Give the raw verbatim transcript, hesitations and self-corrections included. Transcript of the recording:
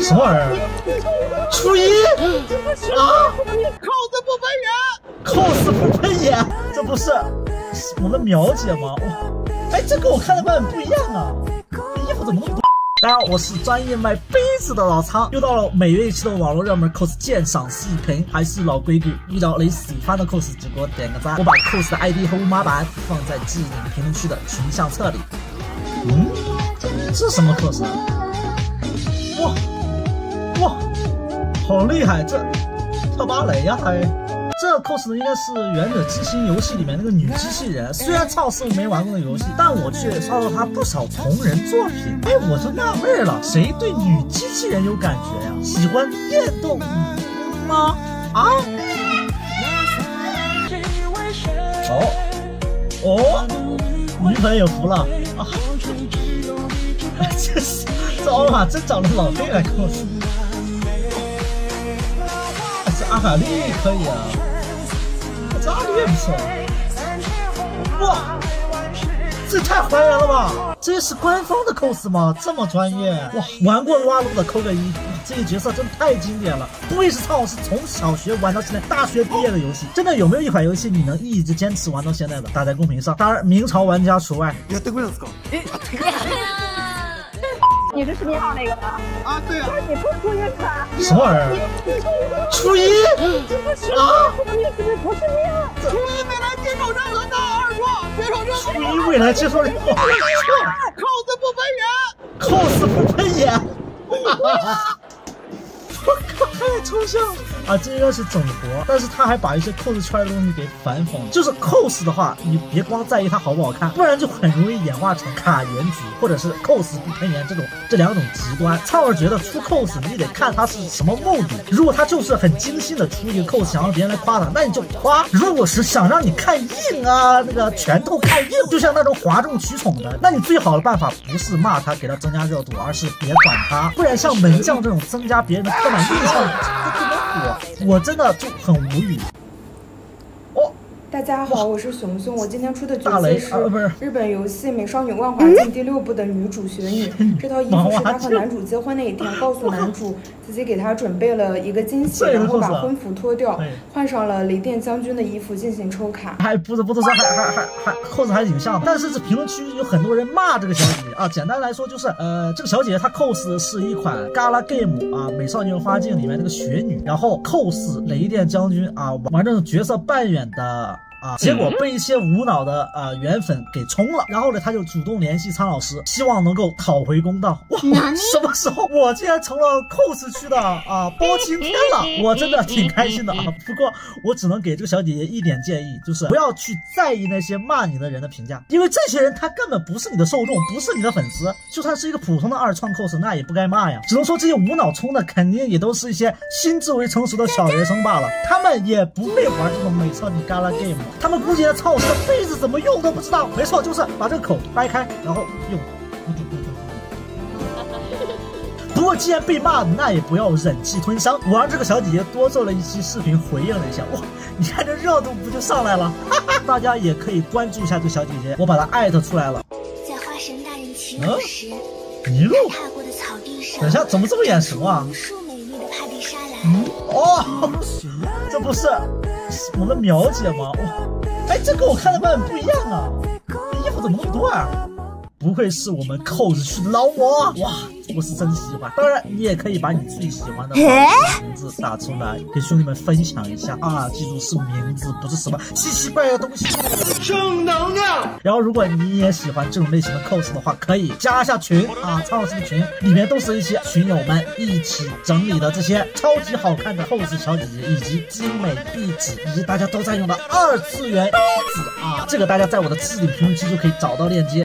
什么玩意儿？初一啊 ？cos 不分人 ，cos 不分眼，这不是我们苗姐吗？哇，哎，这跟我看的版本不一样啊，衣服怎么那么多？当然，我是专业卖杯子的老苍，又到了每月一期的网络热门 cos 鉴赏视频，还是老规矩，遇到你喜欢的 cos 就给我点个赞。我把 cos 的 I D 和乌马版放在置顶评论区的群相册里。嗯，这是什么 cos 啊？哇哇，好厉害！这跳芭蕾呀、啊、还。这 cos 呢应该是《原者之心》游戏里面那个女机器人，虽然操是没玩过那个游戏，但我却刷到她不少同人作品。哎，我就纳闷了，谁对女机器人有感觉呀？喜欢电动吗？啊？哦哦，女粉有福了啊！这是这奥马真长得老黑来 cos。这阿卡丽可以啊，这阿丽也不错。哇，这太还原了吧！这是官方的 cos 吗？这么专业哇！玩过挖路的扣个一，这个角色真的太经典了。不会是操是从小学玩到现在大学毕业的游戏？真的有没有一款游戏你能一直坚持玩到现在的？打在公屏上，当然明朝玩家除外。 你是视频号那个吧？ 啊，对啊。 你不初一是吧？ 什么玩意儿？初一啊？ 你是不是不是你啊？ 初一未来接受任何的二创，接受任何。 初一未来接受任何二创 ，cos 不分人 ，cos 不分眼。我靠，太抽象了啊！这应该是整活，但是他还把一些 cos 出来的东西给反讽。就是 cos 的话，你别光在意它好不好看，不然就很容易演化成卡原局或者是 cos 不喷颜这种这两种极端。操儿觉得出 cos 你得看他是什么目的。如果他就是很精心的出一个 cos， 想让别人来夸他，那你就夸；如果是想让你看硬啊，那个拳头看硬，就像那种哗众取宠的，那你最好的办法不是骂他给他增加热度，而是别管他。不然像门将这种增加别人的刻板印象，这这么火，我真的就很无语。哦， 大家好，我是熊熊，我今天出的角色是日本游戏《美少女万华镜》第六部的女主雪女。这套衣服是她和男主结婚那一天，告诉男主自己给他准备了一个惊喜，然后把婚服脱掉，换上了雷电将军的衣服进行抽卡。 还不是不是说还还还还 cos 还挺像的，但是这评论区有很多人骂这个小姐姐啊。简单来说就是，呃，这个小姐姐她 cos 是一款 Gala Game 啊，《美少女花镜》里面那个雪女，然后 cos 雷电将军啊，玩这种角色扮演的。啊！结果被一些无脑的啊、呃、原粉给冲了，然后呢，他就主动联系苍老师，希望能够讨回公道。哇！什么时候我竟然成了 cos 区的啊包青天了？我真的挺开心的啊！不过我只能给这个小姐姐一点建议，就是不要去在意那些骂你的人的评价，因为这些人他根本不是你的受众，不是你的粉丝。就算是一个普通的二创 cos， 那也不该骂呀。只能说这些无脑冲的肯定也都是一些心智未成熟的小学生罢了，他们也不会玩这种美少女 Gala Game。他们估计的操，这杯子怎么用都不知道。没错，就是把这个口掰开，然后用。不过既然被骂，那也不要忍气吞声。我让这个小姐姐多做了一期视频回应了一下，哇，你看这热度不就上来了？哈哈，大家也可以关注一下这个小姐姐，我把她艾特出来了。 在花神大人骑路时， 一路踏过的草地上， 等一下，怎么这么眼熟啊？ 无数美丽的帕蒂莎兰。 嗯，哦，这不是我们苗姐吗？哇！哎，这跟我看的版本不一样啊！衣服怎么那么多啊？不愧是我们 cos 区的劳模哇！我是真喜欢。当然，你也可以把你最喜欢的名字打出来，给兄弟们分享一下啊！记住是名字，不是什么奇奇怪怪的东西。 正能量。 然后，如果你也喜欢这种类型的 cos 的话，可以加一下群啊，苍老师的群里面都是一些群友们一起整理的这些超级好看的 cos 小姐姐，以及精美壁纸，以及大家都在用的二次元杯子啊，这个大家在我的置顶评论区就可以找到链接。